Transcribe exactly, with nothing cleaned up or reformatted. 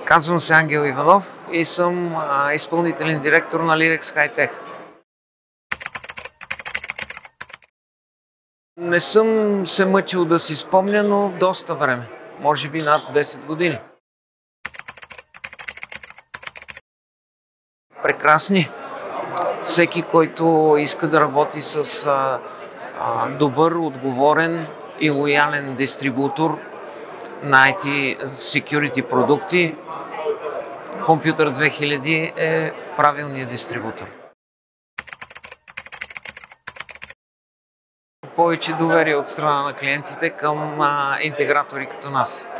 Казвам се Ангел Иванов и съм а, изпълнителен директор на Lyrex Hi-Tech. Не съм се мъчил да си спомня, но доста време. Може би над десет години. Прекрасни. Всеки, който иска да работи с а, а, добър, отговорен и лоялен дистрибутор на ай ти security продукти, Computer две хиляди е правилният дистрибутор. Повече доверие от страна на клиентите към а, интегратори като нас.